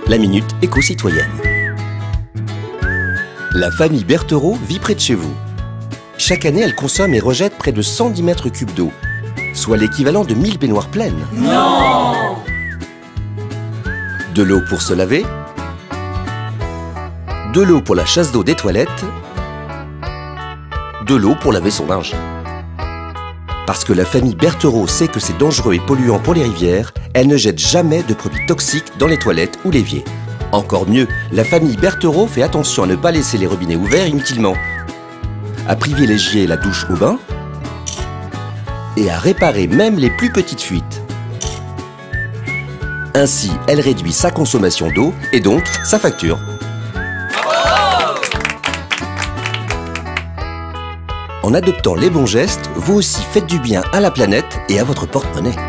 la minute éco-citoyenne. La famille Berthereau vit près de chez vous. Chaque année, elle consomme et rejette près de 110 mètres cubes d'eau, soit l'équivalent de 1000 baignoires pleines. Non! De l'eau pour se laver, de l'eau pour la chasse d'eau des toilettes, de l'eau pour laver son linge. Parce que la famille Berthereau sait que c'est dangereux et polluant pour les rivières, elle ne jette jamais de produits toxiques dans les toilettes ou l'évier. Encore mieux, la famille Berthereau fait attention à ne pas laisser les robinets ouverts inutilement, à privilégier la douche au bain et à réparer même les plus petites fuites. Ainsi, elle réduit sa consommation d'eau et donc sa facture. En adoptant les bons gestes, vous aussi faites du bien à la planète et à votre porte-monnaie.